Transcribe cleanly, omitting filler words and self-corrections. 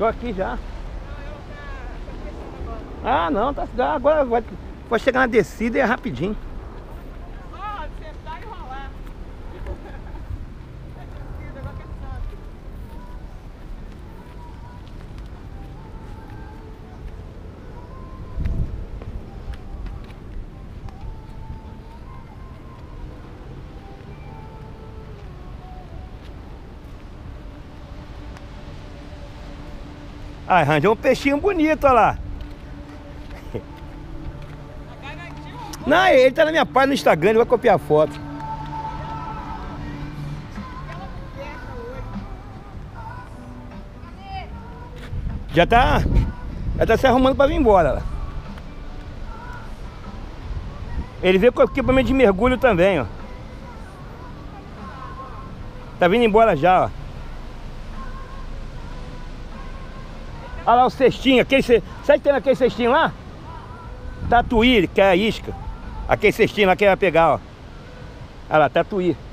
Tô aqui já. Ah, não, tá, agora vai chegar na descida e é rapidinho. Só sentar e rolar. É descida, agora que é santo. Ah, arranjou um peixinho bonito, olha lá. Não, ele tá na minha página no Instagram, ele vai copiar a foto. Já tá se arrumando pra vir embora. Lá. Ele veio com equipamento de mergulho também, ó. Tá vindo embora já, ó. Olha lá o cestinho, sabe que tem aquele cestinho lá? Tatuí, que é a isca. Aquele cestinho lá que ele vai pegar, ó. Olha lá, tatuí.